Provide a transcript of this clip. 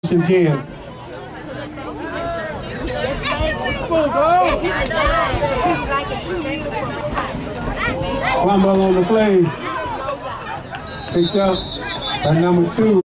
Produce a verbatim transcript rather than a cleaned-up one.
ten. Crumble on the play. Picked up by number two.